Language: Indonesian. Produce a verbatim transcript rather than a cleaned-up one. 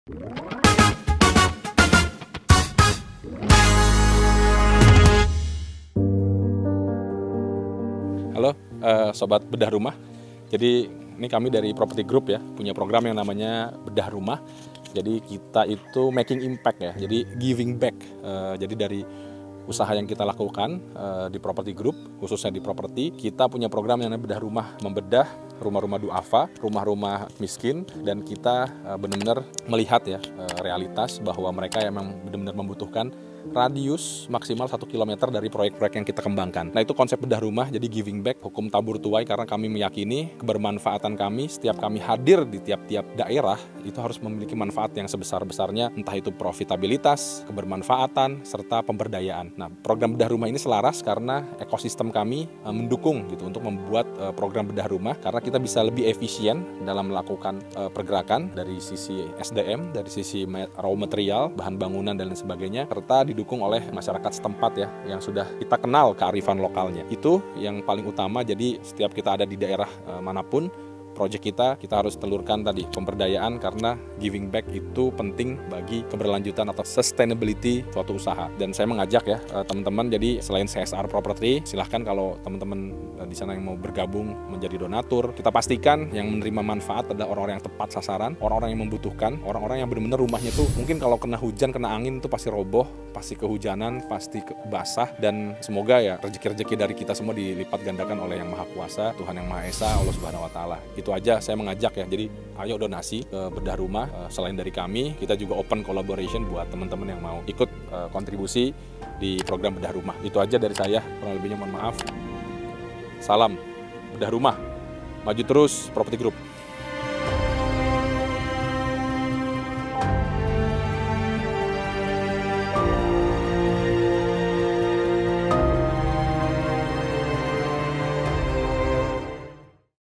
Halo, uh, Sobat Bedah Rumah. Jadi ini kami dari Property Group ya, punya program yang namanya Bedah Rumah. Jadi kita itu making impact ya, jadi giving back. Uh, jadi dari usaha yang kita lakukan uh, di Property Group, khususnya di properti, kita punya program yang namanya Bedah Rumah, membedah rumah-rumah duafa, rumah-rumah miskin, dan kita uh, benar-benar melihat ya uh, realitas bahwa mereka yang memang benar-benar membutuhkan radius maksimal satu kilometer dari proyek-proyek yang kita kembangkan. Nah, itu konsep bedah rumah, jadi giving back, hukum tabur tuai, karena kami meyakini kebermanfaatan kami, setiap kami hadir di tiap-tiap daerah, itu harus memiliki manfaat yang sebesar-besarnya, entah itu profitabilitas, kebermanfaatan, serta pemberdayaan. Nah, program bedah rumah ini selaras karena ekosistem kami e, mendukung gitu untuk membuat e, program bedah rumah, karena kita bisa lebih efisien dalam melakukan e, pergerakan dari sisi S D M, dari sisi raw material, bahan bangunan, dan lain sebagainya, serta didukung oleh masyarakat setempat ya, yang sudah kita kenal kearifan lokalnya. Itu yang paling utama, jadi setiap kita ada di daerah e, manapun, proyek kita, kita harus telurkan tadi pemberdayaan, karena giving back itu penting bagi keberlanjutan atau sustainability suatu usaha. Dan saya mengajak ya teman-teman, jadi selain C S R Property, silahkan kalau teman-teman di sana yang mau bergabung menjadi donatur, kita pastikan yang menerima manfaat adalah orang-orang yang tepat sasaran, orang-orang yang membutuhkan, orang-orang yang benar-benar rumahnya tuh mungkin kalau kena hujan, kena angin itu pasti roboh, pasti kehujanan, pasti basah, dan semoga ya rezeki-rezeki dari kita semua dilipat gandakan oleh Yang Maha Kuasa, Tuhan Yang Maha Esa, Allah Subhanahu Wa Taala. Itu aja saya mengajak ya, jadi ayo donasi ke Bedah Rumah. Selain dari kami, kita juga open collaboration buat teman-teman yang mau ikut kontribusi di program Bedah Rumah. Itu aja dari saya, kurang lebihnya mohon maaf. Salam Bedah Rumah, maju terus Property Group.